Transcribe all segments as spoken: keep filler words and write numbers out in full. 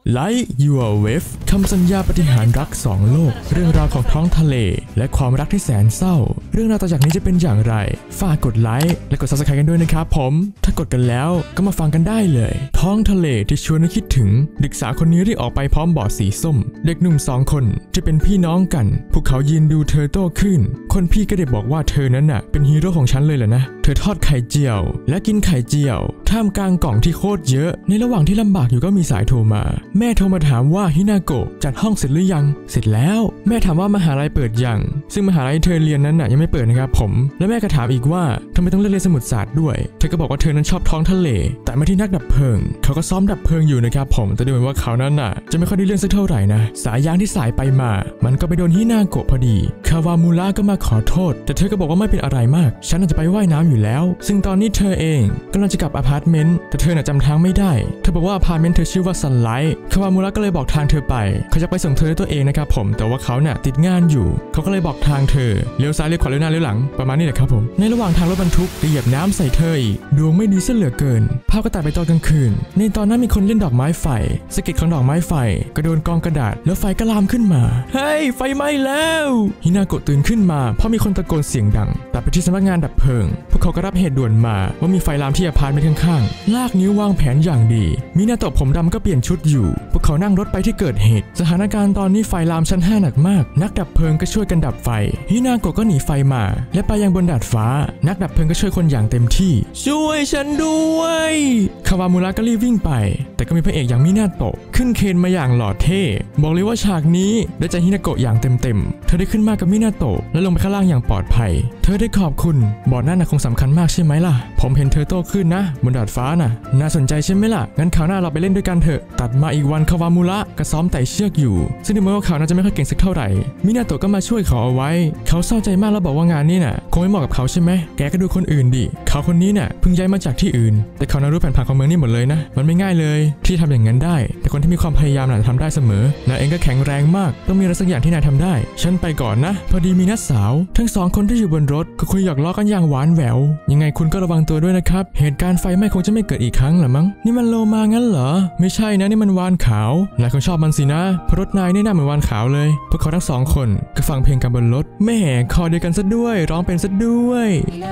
Like Your Wave คำสัญญาปฏิหารรักสองโลกเรื่องราวของท้องทะเลและความรักที่แสนเศร้าเรื่องราวต่อจากนี้จะเป็นอย่างไรฝากกดไลค์และกด ซับสไครบ์ กันด้วยนะครับผมถ้ากดกันแล้วก็มาฟังกันได้เลยท้องทะเลที่ชวนให้คิดถึงเด็กสาวคนนี้ที่ออกไปพร้อมบอร์ดสีส้มเด็กหนุ่มสองคนที่เป็นพี่น้องกันพวกเขายืนดูเธอโตขึ้นคนพี่ก็ได้บอกว่าเธอนั้นน่ะเป็นฮีโร่ของฉันเลยแหละนะเธอทอดไข่เจียวและกินไข่เจียวท่ามกลางกล่องที่โคตรเยอะในระหว่างที่ลำบากอยู่ก็มีสายโทรมาแม่โทรมาถามว่าฮินาโกะจัดห้องเสร็จหรือยังเสร็จแล้วแม่ถามว่ามหาลัยเปิดยังซึ่งมหาลัยเธอเรียนนั้นน่ะยังไม่เปิดนะครับผมและแม่ก็ถามอีกว่าทำไมต้องเลือกเรียนสมุทรศาสตร์ด้วยเธอก็บอกว่าเธอนั้นชอบท้องทะเลแต่มาที่นักดับเพลิงเขาก็ซ้อมดับเพลิงอยู่นะครับผมแต่ดูเหมือนว่าเขานั้นน่ะจะไม่ค่อยได้เรื่องสักเท่าไหร่นะสายยางที่สายไปมามันก็ไปโดนฮินาโกะพอดีคาวามูระก็มาขอโทษแต่เธอก็บอกว่าไม่เป็นอะไรมากฉันอาจจะไปว่ายน้ำอยู่แล้วซึ่งตอนนี้เธอเองกำลังจะกลับอพาร์ตเมนต์แต่เธอน่ะจำทางไม่ได้เธอบอกว่าอพาร์ตเมนต์เธอชื่อว่าซันไลท์คาวามูระก็เลยบอกทางเธอไปเขาจะไปส่งเธอด้วยตัวเองนะครับผมแต่ว่าเขาเนี่ยติดงานอยู่เขาก็เลยบอกทางเธอเลี้ยวซ้ายเลี้ยวขวาเลี้ยวหน้าเลี้ยวหลังประมาณนี้แหละครับผมในระหว่างทางรถบรรทุกเหยียบน้ำใส่เธออีกดวงไม่ดีซะเหลือเกินภาพก็ตัดไปตอนกลางคืนในตอนนั้นมีคนเล่นดอกไม้ไฟสะเก็ดของดอกไม้ไฟก็โดนกองกระดาษแล้วไฟก็ลามขึ้นมาเฮ้ยไฟไหม้แล้วฮินาโกะตื่นขึ้นมาเพราะมีคนตะโกนเสียงดังตัดไปที่สำนักงานดับเพลิงพวกเขาก็รับเหตุด่วนมาว่ามีไฟลามที่อพาร์ตเมนต์ข้างๆลากนิ้ววางแผนอย่างดีมินาโตะผมดำก็เปลี่ยนชุดอยู่พวกเขานั่งรถไปที่เกิดเหตุสถานการณ์ตอนนี้ไฟลามชั้นห้าหนักมากนักดับเพลิงก็ช่วยกันดับไฟฮินาโกะก็หนีไฟมาและไปยังบนดาดฟ้านักดับเพลิงก็ช่วยคนอย่างเต็มที่ช่วยฉันด้วยคาวามูระก็รีบวิ่งไปแต่ก็มีพระเอกอย่างมินาโตะขึ้นเคนมาอย่างหล่อเท่บอกเลยว่าฉากนี้ได้ใจฮินาโกะอย่างเต็มๆเธอได้ขึ้นมากับมินาโตะและลงไปข้างล่างอย่างปลอดภัยเธอได้ขอบคุณบอร์ดนั่นน่ะคงสำคัญมากใช่ไหมล่ะผมเห็นเธอโตขึ้นนะบนดาดฟ้าน่ะน่าสนใจใช่ไหมล่ะงั้นคราวหน้าเราไปเล่นด้วยกันเถอะตัดมาอีกวันคาวามูระก็ซ้อมไต่เชือกอยู่ซึ่งดูเหมือนว่าเขาน่าจะไม่ค่อยเก่งสักเท่าไหร่มินาโตะก็มาช่วยเขาเอาไว้เขาเศร้าใจมากแล้วบอกว่างานนี้น่ะคงไม่เหมาะกับเขาใช่ไหมแกก็ดูคนอื่นดิเขาคนนี้น่ะเพิ่งย้ายมาจากที่อื่นแต่เขาน่ารู้แผนผังของเมืองนี่หมดเลยนะมันไม่ง่ายเลยที่ทำอย่างนั้นได้แต่คนที่มีความพยายามน่ะทำได้เสมอนายเองก็แข็งแรงมากต้องมีอะไรสักอย่างที่นายทำได้ฉันไปก่อนนะพอดีมีนัดสาวทั้งสองคนที่อยู่บนรถก็คุยหยอกล้อกันอย่างหวานแหววยังไงคุณก็ระวังตัวด้วยนะครับเหตุการณ์ไฟไหม้คงจะไม่เกิดอีกครั้งหรอมั้งนี่มันโลมางั้นเหรอไม่ใช่นะนี่มันวานขาวนายคงชอบมันสินะเพราะรถนายนี่น่าเหมือนวานขาวเลยพวกเขาทั้งสองคนก็ฟังเพลงกันบนรถแม่คอเดียวกันซะด้วยร้องเป็นซะด้วย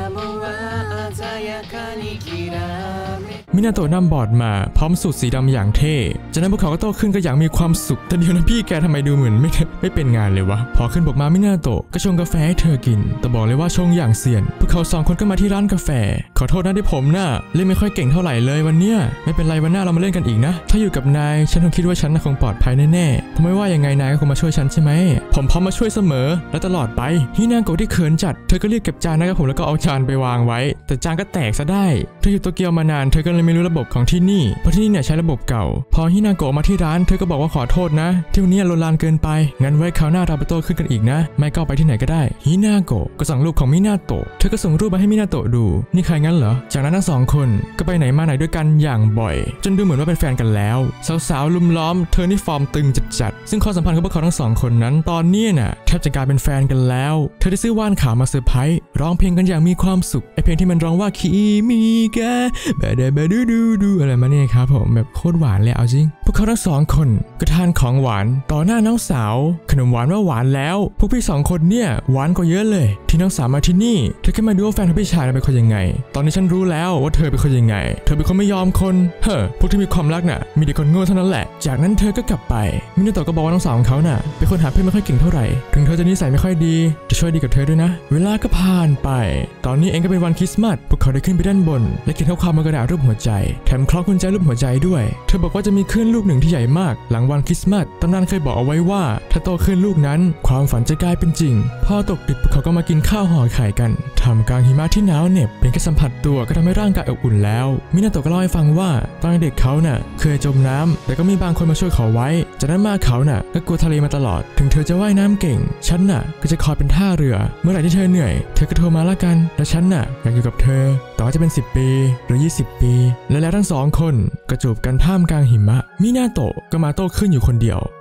มินาโตะนำบอร์ดมาพร้อมสูทสีดำอย่างเท่จากนั้นพวกเขาก็โตขึ้นก็อย่างมีความสุขแต่เดี๋ยวนะพี่แกทำไมดูเหมือนไม่ไม่เป็นงานเลยวะพอขึ้นบกมามินาโตะก็ชงกาแฟให้เธอกินแต่บอกเลยว่าชงอย่างเสี่ยนพวกเขาสองคนก็มาที่ร้านกาแฟขอโทษนะที่ผมน่ะเล่นไม่ค่อยเก่งเท่าไหร่เลยวันเนี้ยไม่เป็นไรวันหน้าเรามาเล่นกันอีกนะถ้าอยู่กับนายฉันคงคิดว่าฉันคงปลอดภัยแน่ๆทำไมว่ายังไงนายก็คงมาช่วยฉันใช่ไหมผมพร้อมมาช่วยเสมอและตลอดไปฮินาโกะที่เขินจัดเธอก็รีบเก็บจานนะครับผมแล้วก็เอาจานไปวางไว้แต่จานก็แตกซะได้เธออยู่โตเกียวมานานเธอก็เลยไม่รู้ระบบของที่นี่เพราะที่นี่เนี่ยใช้ระบบเก่าพอฮินาโกะมาที่ร้านเธอก็บอกว่าขอโทษนะที่วันนี้โลลานเกินไปงั้นไว้คราวหน้าเราไปโตขึ้นกันอีกนะไม่ก็ไปที่ไหนก็ได้ฮินาโกะก็ส่งรูปของมินาโตะเธอก็ส่งรูปมาให้มินาโตะดูนี่ใครงั้นเหรอจากนั้นทั้งสองคนก็ไปไหนมาไหนด้วยกันอย่างบ่อยจนดูเหมือนว่าเป็นแฟนกันแล้วสาวๆลุมล้อมเธอนี่ฟอร์มตึงจัดๆซึ่งความสัมพันธ์ของพวกเขาทั้งสองคนนั้นตอนนี้น่ะแทบจะกลายเป็นแฟนกันแล้วเธอได้ซื้อว่านขาวมาเซอร์ไพรส์ร้องเพลงกันอย่างมีความสุขไอเพลงที่มันร้องว่าคิมิกะบะเดบะดูดูดูอะไรมาเนี่ยครับผมแบบโคตรหวานเลยเอาจริงพวกเขาทั้งสองคนก็ทานของหวานต่อหน้าน้องสาวขนมหวานว่าหวานแล้วพวกพี่สองคนเนี่ยหวานกว่าเยอะเลยที่น้องสาวมาที่นี่เธอแค่มาดูว่าแฟนของพี่ชายเป็นคนยังไงตอนนี้ฉันรู้แล้วว่าเธอเป็นคนยังไงเธอเป็นคนไม่ยอมคนเฮ้อพวกที่มีความรักน่ะมีแต่คนโง่เท่านั้นแหละจากนั้นเธอก็กลับไปมินาโตะก็บอกว่าน้องสาวของเขาน่ะเป็นคนหาเพื่อนไม่ค่อยเก่งเท่าไหร่ถึงเธอจะนิสัยไม่ค่อยดีจะช่วยดีกับเธอด้วยนะเวลาก็ผ่านไปตอนนี้เองก็เป็นวันคริสต์มาสพวกเขาได้ขึ้นไปด้านบนและเขียนข้อความบนกระดาษรูปหัวใจแถมคล้องกุญแจรูปหัวใจด้วยเธอบอกว่าจะมีคลื่นลูกหนึ่งที่ใหญ่มากหลังวันคริสต์มาสตำนานเคยบอกเอาไว้ว่าถ้าโตขึ้นลูกนั้นความฝันจะกลายเป็นจริงพอตกดึกพวกเขาก็มากินข้าวห่อไข่กันทำกลางหิมะที่หนาวเหน็บเป็นแค่สัมผัสตัวก็ทำให้ร่างกายอบอุ่นแล้วมินาโตะก็เล่าให้ฟังว่าตอนเด็กเขาน่ะเคยจมน้ำแต่ก็มีบางคนมาช่วยเขาไว้จากนั้นมาเขาน่ะก็กลัวทะเลมาตลอดถึงเธอจะว่ายน้ำเก่งฉันน่ะก็จะคอยเป็นท่าเรือเมื่อไหร่ที่เธอเหนื่อยเธอก็โทรมาละกันและฉันน่ะอยากอยู่กับเธอต่อจะเป็นสิบปีหรือยี่สิบปี และแล้วทั้งสองคนก็จูบกันท่ามกลางหิมะมินาโตะก็มาโต้ขึ้นอยู่คนเดียว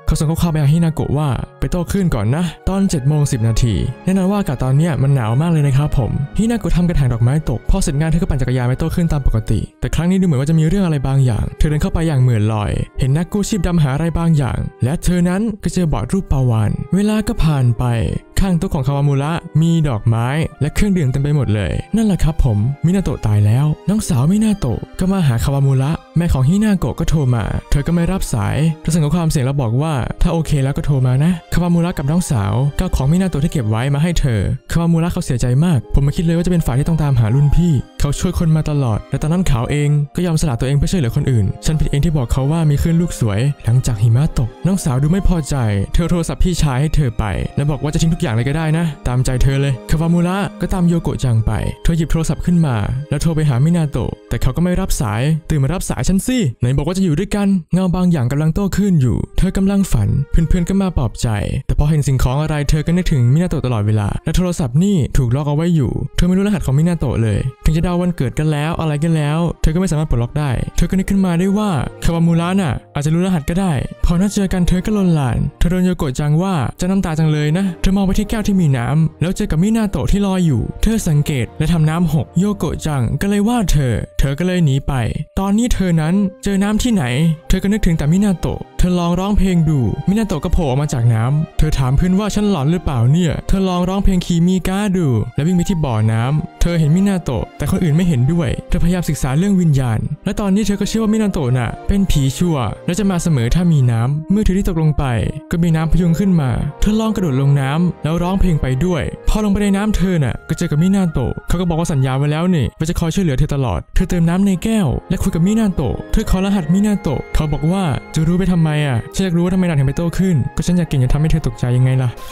เขาส่งข้อความไปหาฮินาโกะว่าไปโต้คลื่นก่อนนะตอนเจ็ดโมงสิบนาทีแน่นอนว่าอากาศตอนนี้มันหนาวมากเลยนะครับผมฮินาโกะทำกระถางดอกไม้ตกพอเสร็จงานเธอก็ปั่นจักรยานไปโต้คลื่นตามปกติแต่ครั้งนี้ดูเหมือนว่าจะมีเรื่องอะไรบางอย่างเธอเดินเข้าไปอย่างเหมือนลอยเห็นนักกู้ชีพดำหาอะไรบางอย่างและเธอนั้นก็เจอบอร์ดรูปปลาวาฬเวลาก็ผ่านไปข้างโต๊ะของคาวามุระมีดอกไม้และเครื่องดื่มเต็มไปหมดเลยนั่นแหละครับผมมินาโตะตายแล้วน้องสาวมินาโตะก็มาหาคาวามุระแม่ของฮินาโกะก็โทรมาเธอก็ไม่รับสายเธอส่งข้อความเสียงแล้วบอกว่าถ้าโอเคแล้วก็โทรมานะคาวามุระกับน้องสาวก็ของมินาโตะที่เก็บไว้มาให้เธอคาวามุระเขาเสียใจมากผมไม่คิดเลยว่าจะเป็นฝ่ายที่ต้องตามหารุ่นพี่เขาช่วยคนมาตลอดและตอนนั้นเขาเองก็ยอมสละตัวเองเพื่อช่วยเหลือคนอื่นฉันผิดเองที่บอกเขาว่ามีคลื่นลูกสวยหลังจากหิมะตกน้องสาวดูไม่พอใจเธอโทรศัพท์พี่ชายให้เธอไปและบอกว่าจะทิ้งทุกอย่างเลยก็ได้นะตามใจเธอเลยคาวามุระก็ตามโยโกะจังไปเธอหยิบโทรศัพท์ขึ้นมาแล้วโทรไปหามินาโตะแต่เขาก็ไม่รับสายตื่นมารับสายฉันสิไหนบอกว่าจะอยู่ด้วยกันเงาบางอย่างกำลังโต้คลื่นอยู่เธอกำลังฝันเพื่อนๆก็มาปลอบใจแต่พอเห็นสิ่งของอะไรเธอก็นึกถึงมินาโตะตลอดเวลาและโทรศัพท์นี่ถูกล็อกเอาไว้อยู่เธอไม่รู้รหัสของมินาโตะเลยถึงจะเดาวันเกิดกันแล้วอะไรกันแล้วเธอก็ไม่สามารถปลดล็อกได้เธอก็นึกขึ้นมาได้ว่าคาวามุระน่ะอาจจะรู้รหัสก็ได้พอนัดเจอกันเธอก็ลนลานเธอโดนโยโกะจังว่าจะน้ำตาจังเลยนะเธอมองไปที่แก้วที่มีน้ำแล้วเจอกับมินาโตะที่ลอยอยู่เธอสังเกตและทำน้ำหกโยโกะจังก็เลยว่าเธอเธอก็เลยหนีไปตอนนี้เธอนั้นเจอน้ำที่ไหนเธอก็นึกถึงแต่มินาโตะเธอลองร้องเพลงดูมินาโตะก็โผล่ออกมาจากน้ำเธอถามเพื่อนว่าฉันหลอนหรือเปล่าเนี่ยเธอลองร้องเพลงคีมิก้าดูและวิ่งไปที่บ่อน้ำเธอเห็นมินาโตะแต่คนอื่นไม่เห็นด้วยเธอพยายามศึกษาเรื่องวิญญาณและตอนนี้เธอก็เชื่อว่ามินาโตะน่ะเป็นผีชั่วและจะมาเสมอถ้ามีน้ำเมื่อเธอที่ตกลงไปก็มีน้ำพยุงขึ้นมาเธอลองกระโดดลงน้ำแล้วร้องเพลงไปด้วยพอลงไปในน้ำเธอน่ะก็เจอกับมินาโตะเขาก็บอกว่าสัญญาไว้แล้วนี่ว่าจะคอยช่วยเหลือเธอตลอดเธอเติมน้ำในแก้วและคุยกับมินาโตะเธอขอรหัสมินาโตะเขาบอกว่าจะรู้ไปทำไมอ่ะฉันอยากรู้ว่าทำไมนางถึงไปโตขึ้นก็ฉันอยากเก่งจะทำให้เธอตกใจยังไงล่ะ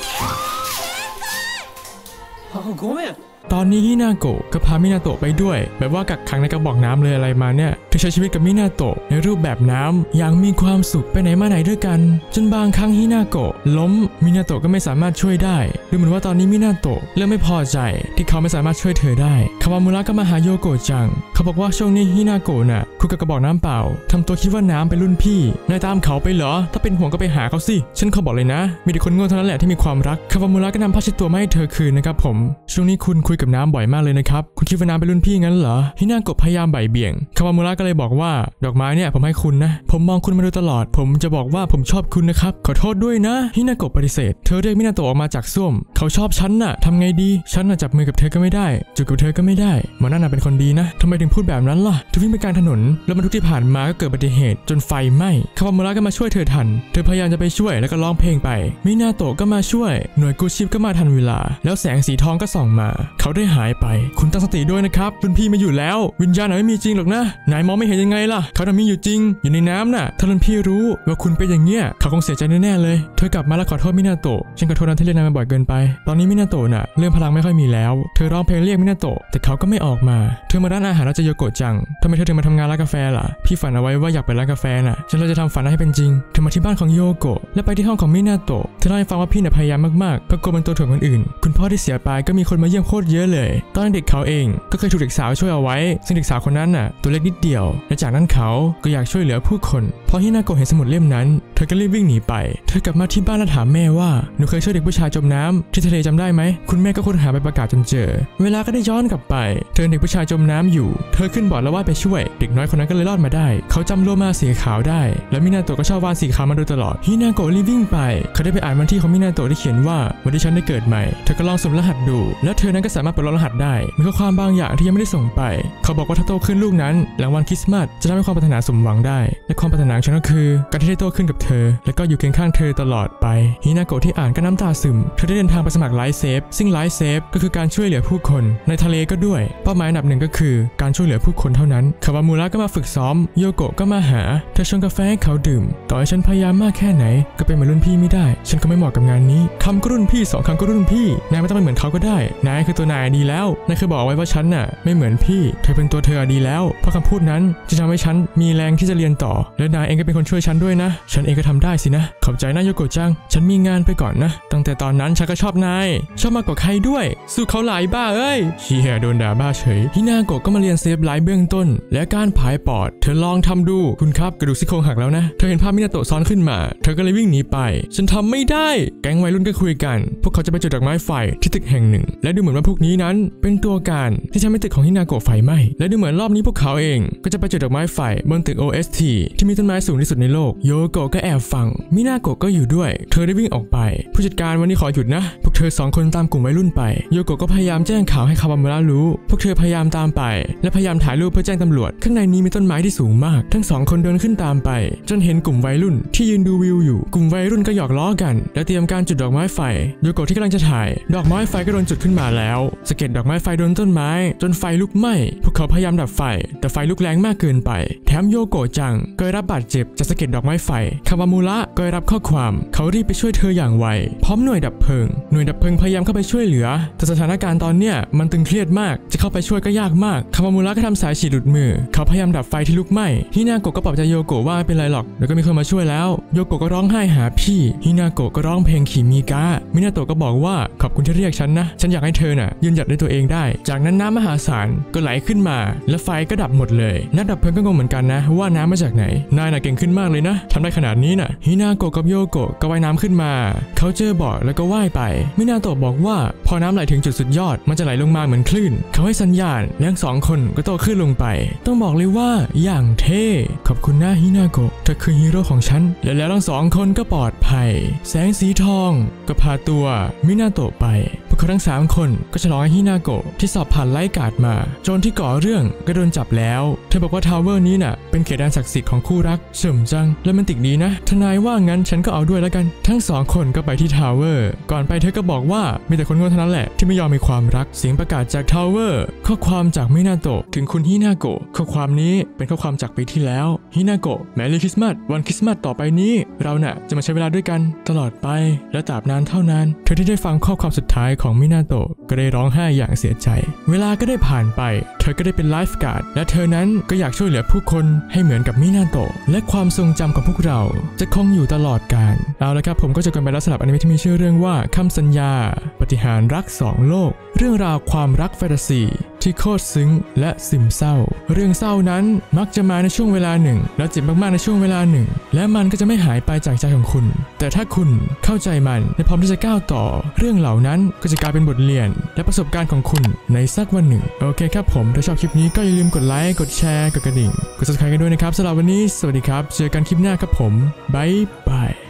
ตอนนี้ฮินาโกะก็พามินาโตะไปด้วยแบบว่ากักขังในกระบอกน้ำเลยอะไรมาเนี่ยเธอใช้ชีวิตกับมินาโตะในรูปแบบน้ำอย่างมีความสุขไปไหนมาไหนด้วยกันจนบางครั้งฮินาโกะล้มมินาโตะก็ไม่สามารถช่วยได้ดูเหมือนว่าตอนนี้มินาโตะเริ่มไม่พอใจที่เขาไม่สามารถช่วยเธอได้คาวามุระก็มาหาโยโกะจังเขาบอกว่าช่วงนี้ฮินาโกะน่ะคุยกับกระบอกน้ำเปล่าทำตัวคิดว่าน้ำเป็นรุ่นพี่นายตามเขาไปเหรอถ้าเป็นห่วงก็ไปหาเขาสิฉันขอบอกเลยนะมีแต่คนโง่เท่านั้นแหละที่มีความรักคาวามุระก็นำผ้าเช็ดตัวมาให้เธอคืนนะครับผมช่วงนี้คุณคุยกับน้ำบ่อยมากเลยนะครับคุณคิดว่าน้ำเป็นรุ่นพี่งั้นเหรอฮินาโกะพยายามบ่ายเบี่ยงคาวามุระก็เลยบอกว่าดอกไม้เนี่ยผมให้คุณนะผมมองคุณมาโดยตลอดผมจะบอกว่าผมชอบคุณนะครับขอโทษด้วยนะฮินาโกะปฏิเสธเธอเรียกมินาโตะออกมาจากส้วมเขาชอบฉันน่ะทำไงดีฉันน่ะจับมือกับเธอก็ไม่ได้จูบกับเธอก็ไม่ได้หมอนั่นน่ะเป็นคนดีนะทำไมถึงพูดแบบนั้นล่ะเธอวิ่งไปกลางถนนแล้วบรรทุกที่ผ่านมาก็เกิดอุบัติเหตุจนไฟไหม้คาวามุระก็มาช่วยเธอทันเธอพยายามจะไปช่วยแล้วก็ร้องเพลงไปมินาโตะก็มาช่วยหน่วยกู้ชีพก็มาทันเวลาแล้วแสงสีทองก็ส่องมาเขาได้หายไปคุณตั้งสติด้วยนะครับรุ่นพี่ไม่อยู่แล้ววิญญาณน่ะไม่มีจริงหรอกนะนายมองไม่เห็นยังไงล่ะเขาน่ะมีอยู่จริงอยู่ในน้ำน่ะถ้ารุ่นพี่รู้ว่าคุณเป็นอย่างเงี้ยเขาคงเสียใจแน่ๆเลยเธอกลับมาแล้วขอโทษมินาโตะฉันขอโทษนะที่เรียกนายมาบ่อยเกินไปตอนนี้มินาโตะน่ะเริ่มพลังไม่ค่อยมีแล้วเธอร้องเพลงเรียกมินาโตะแต่เขาก็ไม่ออกมาเธอมาร้านอาหารแล้วเจอโยโกะจังทำไมเธอถึงมาทำงานร้านกาแฟล่ะพี่ฝันเอาไว้ว่าอยากไปร้านกาแฟน่ะฉันเลยจะทำฝันให้เป็นจริงเธอมาที่บ้านของโยโกะและไปที่ห้องของมินาโตะเธอเล่าให้ฟังว่าพี่น่ะพยายามมากๆเพื่อกลัวเป็นตัวถ่วงคนอื่นคุณพ่อที่เสียไปก็มีคนมาเยี่ยมโคตรเยอะเลยตอนเด็กเขาเองก็เคยถูกเด็กสาวช่วยเอาไว้ซึ่งเด็กสาวคนนั้นน่ะตัวเล็กนิดเดียวและจากนั้นเขาก็อยากช่วยเหลือผู้คนพอฮินาโกะเห็นสมุดเล่มนั้นเธอก็รีบวิ่งหนีไปเธอกลับมาที่บ้านและถามแม่ว่าหนูเคยช่วยเด็กผู้ชายจมน้ำที่ทะเลจำได้ไหมคุณแม่ก็ค้นหาไปประกาศจนเจอเวลาก็ได้ย้อนกลับไปเธอเด็กผู้ชายจมน้ำอยู่เธอขึ้นบอร์ดแล้วว่ายไปช่วยเด็กน้อยคนนั้นก็เลยรอดมาได้เขาจำโลมาสีขาวได้และมินาโตะก็ชอบวาดสีขาวมาโดยตลอดฮินาโกะรีบวิ่งไปเขาได้ไปอ่านวันที่ของมินาโตะที่เขียนว่าวันที่ฉันได้เกิดใหม่เธอก็ลองสุ่มรหัสดูและเธอนั้นก็สามารถปลดล็อกรหัสได้มีข้อความบางอย่างที่ยังไม่ได้ส่งไปเขาบอกว่าถ้าโตขึ้นลูกนั้นหลังวันคริสต์มาสจะทำให้ความปรารถนาสมหวังได้และความปรารถนาของฉันก็คือการที่ได้โตขึ้นกับเธอและก็อยู่เคียงข้างเธอตลอดไปฮินาโกะที่อ่านก็น้ำตาซึมเธอได้เดินทางไปสมัครไลฟ์เซฟซึ่งไลฟ์เซฟก็คือการช่วยเหลือผู้คนในทะเลก็ด้วยเป้าหมายอันดับหนึ่งก็คือการช่วยเหลือผู้คนเท่านั้นคาวามุระก็มาฝึกซ้อมโยโกะก็มาหาเธอชงกาแฟให้เขาดื่มต่อให้ฉันพยายามมากแค่ไหนก็เป็นเหมือนรุ่นพี่ไม่ได้ฉันก็ไม่เหมาะกับงานนี้คำก็รุ่นพี่สองคำก็รุ่นพี่นายไม่ต้องเป็นเหมือนเขาก็ได้นายคือตัวนายดีแล้วนายเคยบอกไว้ว่าฉันน่ะไม่เหมือนพี่เธอเป็นตัวเธอดีแล้วเพราะคำพูดนั้นจะทำให้ฉันมีแรงที่จะเรียนต่อและนายเองก็เป็นคนช่วยฉันด้วยนะฉันเองก็ทำได้สินะขอบใจนะโยโกะจังฉันมีงานไปก่อนนะตั้งแต่ตอนนั้นฉันก็ชอบนายชอบมากกว่าใครด้วยสู้เขาหลายบ้าเอ้ยเฮียโดนด่าบ้าเฉยฮินาโกะก็มาเรียนเซฟไลฟ์เบื้องต้นและการผายปอดเธอลองทำดูคุณครับกระดูกซี่โครงหักแล้วนะเธอเห็นภาพมินาโตะซ้อนขึ้นมาเธอก็เลยวิ่งหนีไปฉันทำไม่ได้แก๊งวัยรุ่นก็คุยกันพวกเขาจะไปจุดดอกไม้ไฟที่ตึกแห่งหนึ่งและดูเหมือนว่าพวกนี้นั้นเป็นตัวการที่ทำให้ตึกของฮินาโกะไฟไหม้และดูเหมือนรอบนี้พวกเขาเองก็จะไปจุดดอกไม้ไฟบนตึก โอ เอส ที ที่มีต้นไม้สูงที่สุดในโลกโยโกะก็แอบฟังมินาโกะก็อยู่ด้วยเธอได้วิ่งออกไปผู้จัดการวันนี้ขอหยุดนะพวกเธอสองคนตามกลุ่มวัยรุ่นไปโยโกะก็พยายามแจ้งข่าวให้คาวามุระรู้พวกเธอพยายามตามไปและพยายามถ่ายรูปเพื่อแจ้งตำรวจข้างในนี้มีต้นไม้ที่สูงมากทั้งสองคนเดินขึ้นตามไปจนเห็นกลุ่มวัยรุ่นที่ยืนดูวิวอยู่กลุ่มวัยรุ่นก็หยอกล้อกันและเตรียมการจุดดอกไม้ไฟโยโกะที่กำลังจะถ่ายดอกไม้ไฟก็โดนจุดขึ้นมาแล้วสะเก็ดดอกไม้ไฟโดนต้นไม้จนไฟลุกไหม้พวกเขาพยายามดับไฟแต่ไฟลุกแรงมากเกินไปแถมโยโกะจังก็ได้รับบาดเจ็บจากสะเก็ดดอกไม้ไฟคาวามุระก็ได้รับข้อความเขารีบไปช่วยเธออย่างไวพร้อมหน่วยดับเพลิงหน่วยดับเพลิงพยายามเข้าไปช่วยเหลือแต่สถานการณ์ตอนเนี้ยมันตึงเครียดมากจะเข้าไปช่วยก็ยากมากคาวามุระก็ทำสายฉีดหลุดมือเขาพยายามดับไฟที่ลุกไหม้ฮินาโกะก็ปลอบใจโยโกะว่าไม่เป็นไรหรอกเดี๋ยวก็มีคนมาช่วยแล้วโยโกะก็ร้องไห้หาพี่ฮินาโกะก็ร้องเพลงคิมิกะมินาโตะก็บอกว่าขอบคุณที่เรียกฉันนะฉันอยากให้เธอน่ะยืนหยัดด้วยตัวเองได้จากนั้นน้ำมหาศาลก็ไหลขึ้นมาและไฟก็ดับหมดเลยนักดับเพลิงก็งงเหมือนกันนะว่าน้ำมาจากไหนนายน่ะเก่งขึ้นมากเลยนะทำได้ขนาดนี้น่ะฮินาโกะกับโยโกะก็ว่ายน้ำขึ้นมาเขาเจอบ่อแล้วก็ว่ายไปมินาโตะบอกว่าพอน้ำไหลถึงจุดสุดยอดมันจะไหลลงมาเหมือนคลื่นเขาให้สัญญาณและทั้งสองคนก็โตขึ้นลงไปต้องบอกเลยว่าอย่างเท่ขอบคุณนะฮินาโกะเธอคือฮีโร่ของฉันและแล้วทั้งสองคนก็ปลอดภัยแสงสีทองก็พาตัวมินาโตะไปพวกเขาทั้งสามคนก็ฉลองให้ฮินาโกะที่สอบผ่านไล่กาดมาโจรที่ก่อเรื่องก็โดนจับแล้วเธอบอกว่าทาวเวอร์นี้น่ะเป็นเขตแดนศักดิ์สิทธิ์ของคู่รักเฉิมจังและมันติกดีนะทนายว่างั้นฉันก็เอาด้วยแล้วกันทั้งสองคนก็ไปที่ทาวเวอร์ก่อนไปเธอก็บอกว่ามีแต่คนโง่เท่านั้นแหละที่ไม่ยอมมีความรักเสียงประกาศจากทาวเวอร์ข้อความจากมินาโตะถึงคุณฮินาโกะข้อความนี้เป็นข้อความจากปีที่แล้วฮินาโกะแมรี่คริสต์มาสวันคริสต์มาสต่อไปนี้เราน่ะจะมาใช้เวลาด้วยกันตลอดไปและตราบนานเท่านานเธอที่ได้ฟังข้อความสุดท้ายของมินาโตะก็ได้ร้องไห้อย่างเสียใจเวลาก็ได้ผ่านไปเธอก็ได้เป็นไลฟ์การ์ดและเธอนั้นก็อยากช่วยเหลือผู้คนให้เหมือนกับมินาโตะและความทรงจำของพวกเราจะคงอยู่ตลอดกาลเอาละครับผมก็จะกันไปแล้วสำหรับอนิเมะที่มีชื่อเรื่องว่าคำสัญญาปาฏิหาริย์รักสองโลกเรื่องราวความรักแฟนตาซีที่โคตรซึ้งและซึมเศร้าเรื่องเศร้านั้นมักจะมาในช่วงเวลาหนึ่งและเจ็บมากๆในช่วงเวลาหนึ่งและมันก็จะไม่หายไปจากใจของคุณแต่ถ้าคุณเข้าใจมันและพร้อมที่จะก้าวต่อเรื่องเหล่านั้นก็จะกลายเป็นบทเรียนและประสบการณ์ของคุณในสักวันหนึ่งโอเคครับผมถ้าชอบคลิปนี้ก็อย่าลืมกดไลค์กดแชร์กดกระดิ่งกด ซับสไครบ์ กันด้วยนะครับสำหรับวันนี้สวัสดีครับเจอกันคลิปหน้าครับผมบ๊ายบาย